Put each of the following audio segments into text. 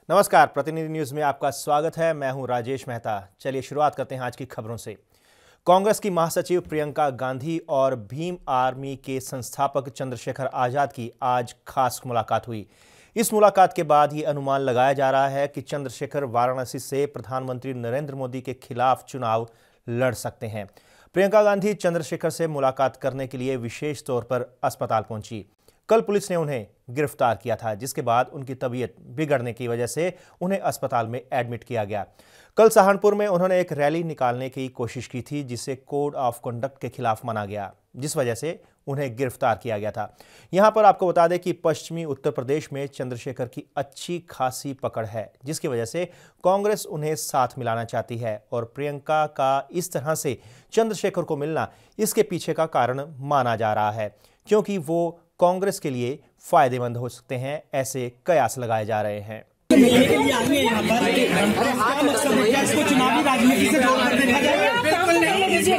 नमस्कार, प्रतिनिधि न्यूज में आपका स्वागत है। मैं हूं राजेश मेहता। चलिए शुरुआत करते हैं आज की खबरों से। कांग्रेस की महासचिव प्रियंका गांधी और भीम आर्मी के संस्थापक चंद्रशेखर आजाद की आज खास मुलाकात हुई। इस मुलाकात के बाद ये अनुमान लगाया जा रहा है कि चंद्रशेखर वाराणसी से प्रधानमंत्री नरेंद्र मोदी के खिलाफ चुनाव लड़ सकते हैं। प्रियंका गांधी चंद्रशेखर से मुलाकात करने के लिए विशेष तौर पर अस्पताल पहुंची। कल पुलिस ने उन्हें गिरफ्तार किया था, जिसके बाद उनकी तबीयत बिगड़ने की वजह से उन्हें अस्पताल में एडमिट किया गया। कल सहारनपुर में उन्होंने एक रैली निकालने की कोशिश की थी, जिसे कोड ऑफ कंडक्ट के खिलाफ माना गया, जिस वजह से उन्हें गिरफ्तार किया गया था। यहां पर आपको बता दें कि पश्चिमी उत्तर प्रदेश में चंद्रशेखर की अच्छी खासी पकड़ है, जिसकी वजह से कांग्रेस उन्हें साथ मिलाना चाहती है और प्रियंका का इस तरह से चंद्रशेखर को मिलना इसके पीछे का कारण माना जा रहा है, क्योंकि वो कांग्रेस के लिए फायदेमंद हो सकते हैं, ऐसे कयास लगाए जा रहे हैं। मिलने के लिए आएंगे यहाँ पर क्या मकसद है? क्या इसको चुनावी राजनीति से जोड़कर देखा जाएगा? बिल्कुल नहीं, इस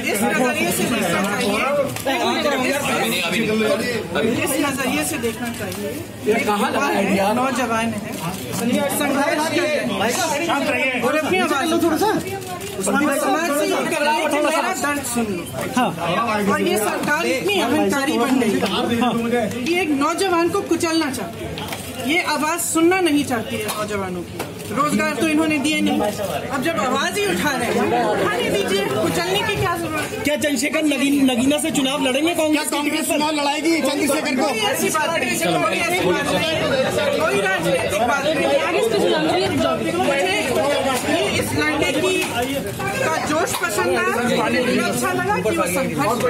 नजरिए से देखना चाहिए। ये कहाँ नौजवान है, संघर्ष कर रहे हैं और अपनी आवाज थोड़ा सा समाज से ये कर रहे हैं कि मेरा दर्द सुन लो। और ये सरकार इतनी अहंकारी बन गई है कि एक नौजवान को कुचलना चाहती है। ये आवाज सुनना नहीं चाहती है नौजवानों की। रोजगार तो इन्होंने दिए नहीं, अब जब आवाज ही उठा रहे हैं उठाने दीजिए, कुचलने की क्या जरूरत है? क्या चंद्रशेखर नगीना से चुनाव लड़ेंगे? कांग्रेस चुनाव लड़ाएगी चंद्रशेखर को? कोई ऐसी बात नहीं, कोई राजनीतिक बात नहीं। इस लड़ने की का जोश पसंद आया, अच्छा लगा कि वो संघर्ष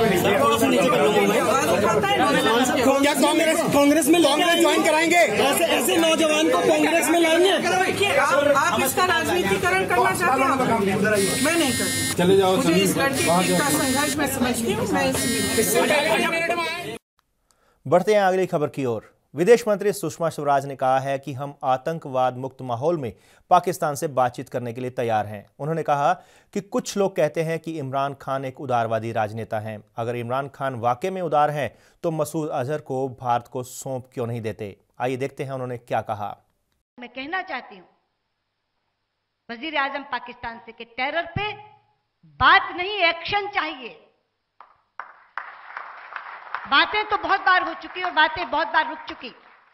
क्या कांग्रेस में ज्वाइन कराएंगे? ऐसे नौजवान को कांग्रेस में लाएंगे? देखिए, आप इसका राजनीतिकरण करना चाहते हैं, मैं नहीं करती। चले जाओ। मुझे इस लड़के का संघर्ष मैं समझती हूँ। बढ़ते हैं अगली खबर की ओर। विदेश मंत्री सुषमा स्वराज ने कहा है कि हम आतंकवाद मुक्त माहौल में पाकिस्तान से बातचीत करने के लिए तैयार हैं। उन्होंने कहा कि कुछ लोग कहते हैं कि इमरान खान एक उदारवादी राजनेता हैं। अगर इमरान खान वाकई में उदार हैं तो मसूद अजहर को भारत को सौंप क्यों नहीं देते। आइए देखते हैं उन्होंने क्या कहा। मैं कहना चाहती हूं वजीर आजम पाकिस्तान से कि टेरर पे बात नहीं, एक्शन चाहिए। बातें तो बहुत बार हो चुकी और बातें बहुत बार रुक चुकी।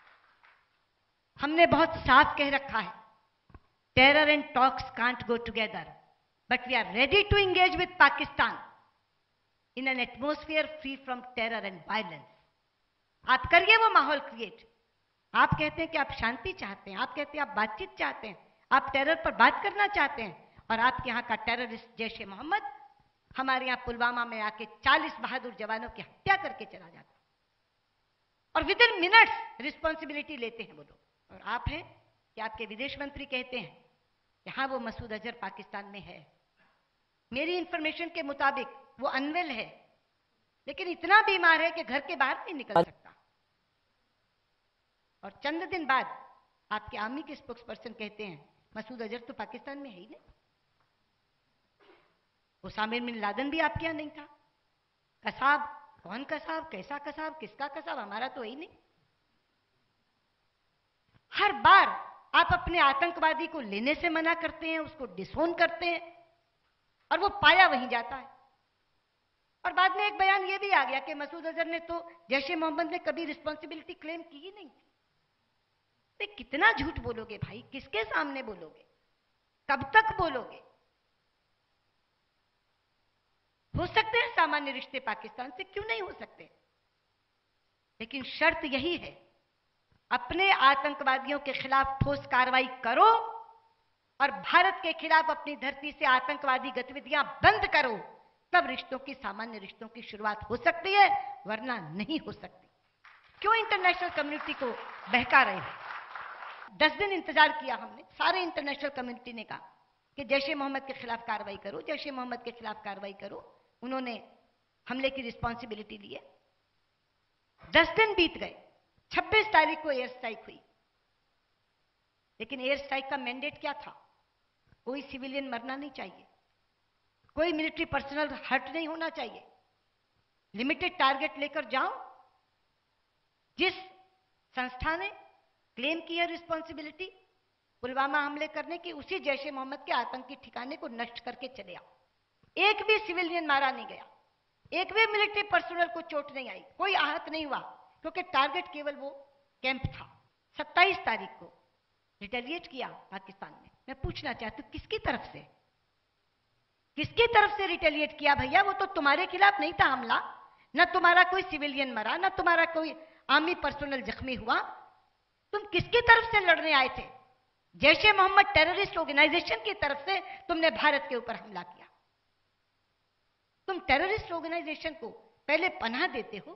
हमने बहुत साफ कह रखा है, terror and talks can't go together, but we are ready to engage with Pakistan in an atmosphere free from terror and violence. आप करिए वो माहौल क्रिएट। आप कहते हैं कि आप शांति चाहते हैं, आप कहते हैं आप बातचीत चाहते हैं, आप टेरर पर बात करना चाहते हैं, और आपके यहाँ का टेररिस्ट जैश ए मोहम्मद हमारे यहाँ पुलवामा में आके 40 बहादुर जवानों की हत्या करके चला जाता और विद इन मिनट्स रिस्पॉन्सिबिलिटी लेते हैं वो लोग। और आप हैं कि आपके विदेश मंत्री कहते हैं कि हाँ वो मसूद अजहर पाकिस्तान में है। मेरी इंफॉर्मेशन के मुताबिक वो अनवेल है, लेकिन इतना बीमार है कि घर के बाहर नहीं निकल सकता। और चंद दिन बाद आपके आर्मी के स्पोक्स पर्सन कहते हैं मसूद अजहर तो पाकिस्तान में है ही नहीं। उसामा बिन लादेन भी आपके यहां नहीं था। कसाब, कौन कसाब, कैसा कसाब, किसका कसाब, हमारा तो ही नहीं। हर बार आप अपने आतंकवादी को लेने से मना करते हैं, उसको डिसोन करते हैं, और वो पाया वहीं जाता है। और बाद में एक बयान ये भी आ गया कि मसूद अजहर ने तो जैश ए मोहम्मद ने कभी रिस्पॉन्सिबिलिटी क्लेम की ही नहीं थी। तो कितना झूठ बोलोगे भाई? किसके सामने बोलोगे? कब तक बोलोगे? हो सकते हैं सामान्य रिश्ते पाकिस्तान से, क्यों नहीं हो सकते, लेकिन शर्त यही है अपने आतंकवादियों के खिलाफ ठोस कार्रवाई करो और भारत के खिलाफ अपनी धरती से आतंकवादी गतिविधियां बंद करो, तब रिश्तों की, सामान्य रिश्तों की शुरुआत हो सकती है, वरना नहीं हो सकती। क्यों इंटरनेशनल कम्युनिटी को बहका रहे हैं? 10 दिन इंतजार किया हमने, सारे इंटरनेशनल कम्युनिटी ने कहा कि जैश ए मोहम्मद के खिलाफ कार्रवाई करो, जैश ए मोहम्मद के खिलाफ कार्रवाई करो। उन्होंने हमले की रिस्पॉन्सिबिलिटी ली है। 10 दिन बीत गए, 26 तारीख को एयर स्ट्राइक हुई, लेकिन एयर स्ट्राइक का मैंडेट क्या था? कोई सिविलियन मरना नहीं चाहिए, कोई मिलिट्री पर्सनल हर्ट नहीं होना चाहिए, लिमिटेड टारगेट लेकर जाओ। जिस संस्था ने क्लेम की है रिस्पॉन्सिबिलिटी, पुलवामा हमले करने की, उसी जैश ए मोहम्मद के आतंकी ठिकाने को नष्ट करके चले आओ। एक भी सिविलियन मारा नहीं गया, एक भी मिलिट्री पर्सनल को चोट नहीं आई, कोई आहत नहीं हुआ, क्योंकि टारगेट केवल वो कैंप था। 27 तारीख को रिटेलिएट किया पाकिस्तान ने। मैं पूछना चाहती हूं किसकी तरफ से रिटेलिएट किया भैया? वो तो तुम्हारे खिलाफ नहीं था हमला, ना तुम्हारा कोई सिविलियन मरा, ना तुम्हारा कोई आर्मी पर्सनल जख्मी हुआ। तुम किसकी तरफ से लड़ने आए थे? जैश ए मोहम्मद टेररिस्ट ऑर्गेनाइजेशन की तरफ से तुमने भारत के ऊपर हमला किया। तुम टेररिस्ट ऑर्गेनाइजेशन को पहले पनाह देते हो,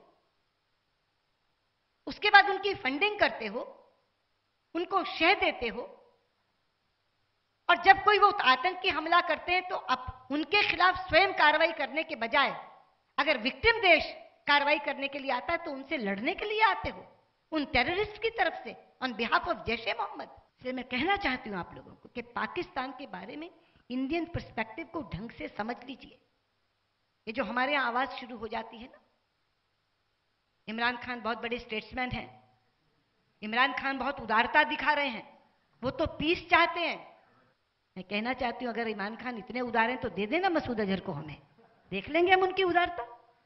उसके बाद उनकी फंडिंग करते हो, उनको शह देते हो, और जब कोई वो आतंकी हमला करते हैं तो अब उनके खिलाफ स्वयं कार्रवाई करने के बजाय अगर विक्टिम देश कार्रवाई करने के लिए आता है तो उनसे लड़ने के लिए आते हो, उन टेररिस्ट की तरफ से, on behalf of Jaish e Mohammed. इसलिए मैं कहना चाहती हूं आप लोगों को कि पाकिस्तान के बारे में इंडियन पर्सपेक्टिव को ढंग से समझ लीजिए। ये जो हमारे यहां आवाज शुरू हो जाती है ना, इमरान खान बहुत बड़े स्टेट्समैन हैं, इमरान खान बहुत उदारता दिखा रहे हैं, वो तो पीस चाहते हैं। मैं कहना चाहती हूं अगर इमरान खान इतने उदार हैं तो दे देना मसूद अजहर को, हमें देख लेंगे हम उनकी उदारता,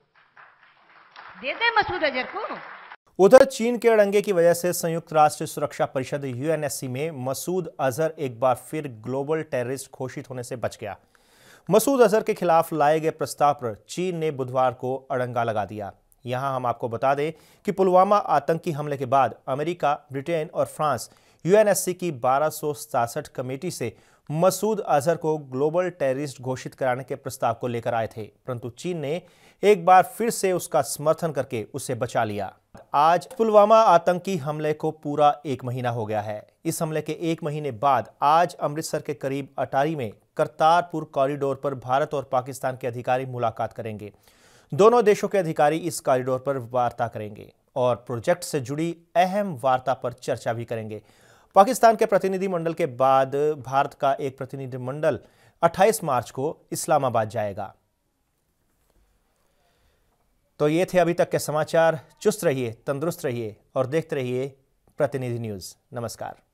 दे दे मसूद अजहर को। उधर चीन के अड़ंगे की वजह से संयुक्त राष्ट्र सुरक्षा परिषद यूएनएससी में मसूद अजहर एक बार फिर ग्लोबल टेररिस्ट घोषित होने से बच गया। मसूद अजहर के खिलाफ लाए गए प्रस्ताव पर चीन ने बुधवार को अड़ंगा लगा दिया। यहां हम आपको बता दें कि पुलवामा आतंकी हमले के बाद अमेरिका, ब्रिटेन और फ्रांस यूएनएससी की 1267 कमेटी से मसूद अजहर को ग्लोबल टेररिस्ट घोषित कराने के प्रस्ताव को लेकर आए थे, परंतु चीन ने एक बार फिर से उसका समर्थन करके उसे बचा लिया। आज पुलवामा आतंकी हमले को पूरा 1 महीना हो गया है। इस हमले के 1 महीने बाद आज अमृतसर के करीब अटारी में करतारपुर कॉरिडोर पर भारत और पाकिस्तान के अधिकारी मुलाकात करेंगे। दोनों देशों के अधिकारी इस कॉरिडोर पर वार्ता करेंगे और प्रोजेक्ट से जुड़ी अहम वार्ता पर चर्चा भी करेंगे। पाकिस्तान के प्रतिनिधिमंडल के बाद भारत का एक प्रतिनिधिमंडल 28 मार्च को इस्लामाबाद जाएगा। तो ये थे अभी तक के समाचार। चुस्त रहिए, तंदुरुस्त रहिए और देखते रहिए प्रतिनिधि न्यूज़। नमस्कार।